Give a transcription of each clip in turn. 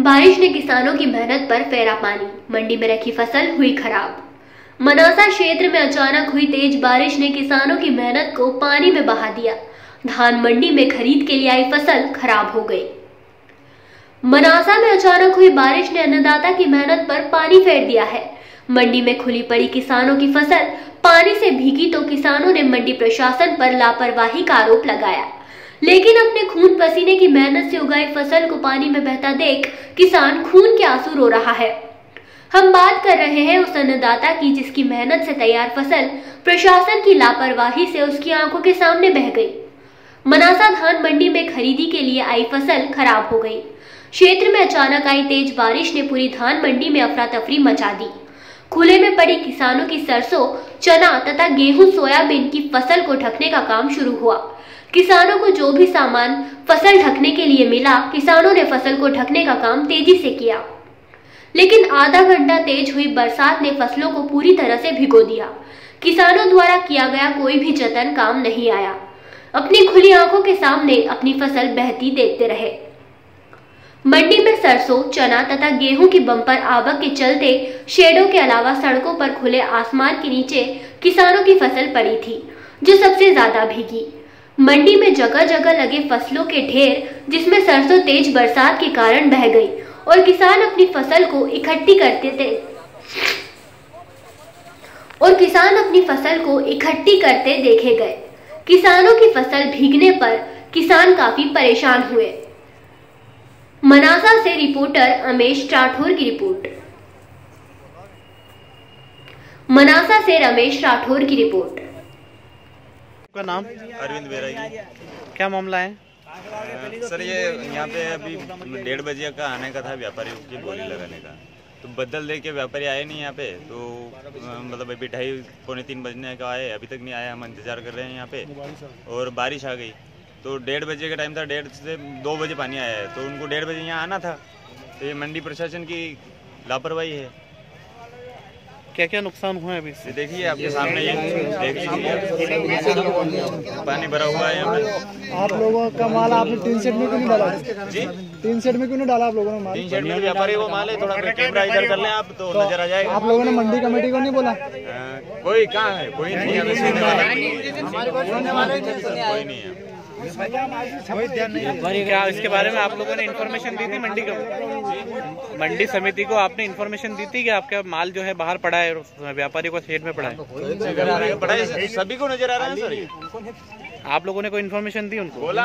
बारिश ने किसानों की मेहनत पर फेरा पानी, मंडी में रखी फसल हुई खराब। मनासा क्षेत्र में अचानक हुई तेज बारिश ने किसानों की मेहनत को पानी में बहा दिया। धान मंडी में खरीद के लिए आई फसल खराब हो गई। मनासा में अचानक हुई बारिश ने अन्नदाता की मेहनत पर पानी फेर दिया है। मंडी में खुली पड़ी किसानों की फसल पानी से भीगी तो किसानों ने मंडी प्रशासन पर लापरवाही का आरोप लगाया, लेकिन अपने खून पसीने की मेहनत से उगाई फसल को पानी में बहता देख किसान खून के आंसू रो रहा है। हम बात कर रहे हैं उस अन्नदाता की जिसकी मेहनत से तैयार फसल प्रशासन की लापरवाही से उसकी आंखों के सामने बह गई। मनासा धान मंडी में खरीदी के लिए आई फसल खराब हो गई। क्षेत्र में अचानक आई तेज बारिश ने पूरी धान मंडी में अफरा तफरी मचा दी। खुले में पड़ी किसानों की सरसों, चना तथा गेहूं, सोयाबीन की फसल को ढकने का काम शुरू हुआ। किसानों को जो भी सामान फसल ढकने के लिए मिला, किसानों ने फसल को ढकने का काम तेजी से किया, लेकिन आधा घंटा तेज हुई बरसात ने फसलों को पूरी तरह से भिगो दिया। किसानों द्वारा किया गया कोई भी जतन काम नहीं आया। अपनी खुली आंखों के सामने अपनी फसल बहती देखते रहे। मंडी में सरसों, चना तथा गेहूं की बम्पर आवक के चलते शेडों के अलावा सड़कों पर खुले आसमान के नीचे किसानों की फसल पड़ी थी, जो सबसे ज्यादा भीगी। मंडी में जगह जगह लगे फसलों के ढेर, जिसमें सरसों तेज बरसात के कारण बह गई और किसान अपनी फसल को इकट्ठी करते देखे गए। किसानों की फसल भीगने पर किसान काफी परेशान हुए। मनासा से रिपोर्टर रमेश राठौर की रिपोर्ट। मनासा से रमेश राठौर की रिपोर्ट। आपका नाम? अरविंद बैरागी। क्या मामला है? सर ये यहाँ पे अभी 1:30 बजे का आने का था व्यापारी की बोली लगाने का, तो बदल दे के व्यापारी आए नहीं यहाँ पे, तो मतलब अभी 2:30 पौने 3 बजने का आए, अभी तक नहीं आया। हम इंतजार कर रहे हैं यहाँ पे और बारिश आ गई, तो 1:30 बजे का टाइम था, 1:30 से 2 बजे पानी आया है, तो उनको 1:30 बजे यहाँ आना था। तो ये मंडी प्रशासन की लापरवाही है। क्या क्या नुकसान हुआ है अभी? देखिए आपके सामने ये देख लीजिए, पानी भरा हुआ है यहाँ पे। आप लोगों का माल आपने टीन शेड में क्यों नहीं डाला? जी, टीन शेड में क्यों नहीं डाला आप लोगों ने माल? टीन शेड में व्यापारी वो माल है, थोड़ा कैमरा इधर कर लें आप तो नजर आ जाएगा। आप लोगों ने मंडी कमेटी को नहीं बोला? कोई कहाँ है? कोई नहीं है, कोई नहीं है। क्या इसके बारे में आप लोगों ने इन्फॉर्मेशन दी थी मंडी को? मंडी समिति को आपने इन्फॉर्मेशन दी थी कि आपका माल जो है बाहर पड़ा है, व्यापारी को शेड में पड़ा है? सभी को नजर आ रहा है सर। आप लोगों ने कोई इन्फॉर्मेशन दी उनको? बोला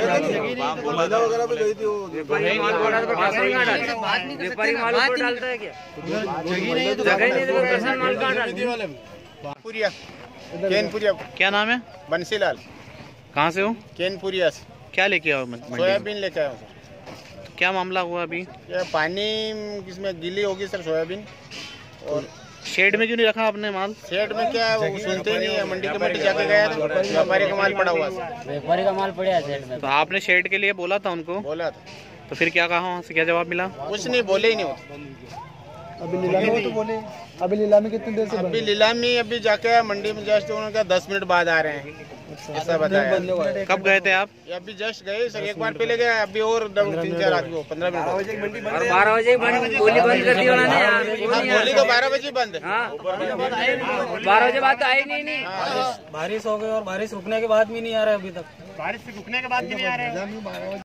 क्या नाम है? बंसीलाल। कहाँ से हो? केनपुरिया से। क्या लेके आओ? सोयाबीन लेके आया हूँ सर। क्या मामला हुआ अभी? ये पानी किसमें गिली होगी सर सोयाबीन। और शेड में क्यों नहीं रखा आपने माल? शेड में क्या है, वो सुनते ही नहीं है। मंडी कमेटी जाके गया था, व्यापारी का माल पड़ा हुआ है, व्यापारी का माल पड़ा है शेड में। तो आपने शेड के लिए बोला था उनको? बोला था। तो फिर क्या कहा, वहाँ से क्या जवाब मिला? कुछ नहीं, बोले ही नहीं। अभी नीलामी तो बोले, अभी नीलामी कितनी देर से? अभी नीलामी अभी जाके मंडी में जस्ट उन्होंने 10 मिनट बाद आ रहे हैं, ऐसा बताया। कब गए थे आप? अभी जस्ट गए सर, एक बार पहले गए, अभी और 3-4 आदमी 15 मिनट। 12 बजे बोली बंद कर दी उन्होंने। बोली तो 12 बजे बंद है। 12 बजे बाद तो आई नहीं। बारिश हो गई और बारिश रुकने के बाद भी नहीं आ रहा है अभी तक। बारिश रुकने के बाद भी नहीं आ रहे हैं।